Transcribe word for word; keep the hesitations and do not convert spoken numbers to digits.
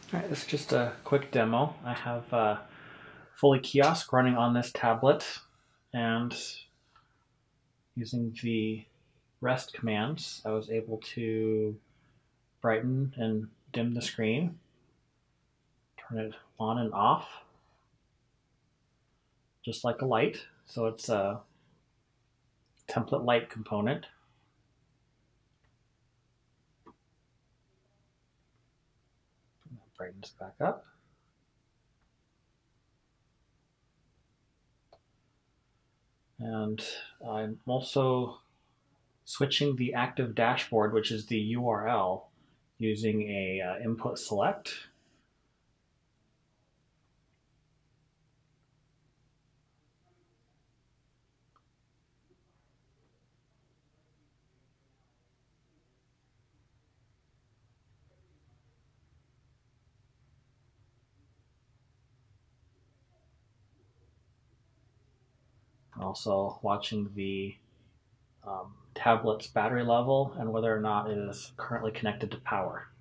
All right, this is just a quick demo. I have uh, fully Kiosk running on this tablet, and using the rest commands, I was able to brighten and dim the screen, turn it on and off, just like a light. So it's a template light component. Brightens back up. And I'm also switching the active dashboard, which is the U R L, using a uh, input select. Also watching the um, tablet's battery level and whether or not it is currently connected to power.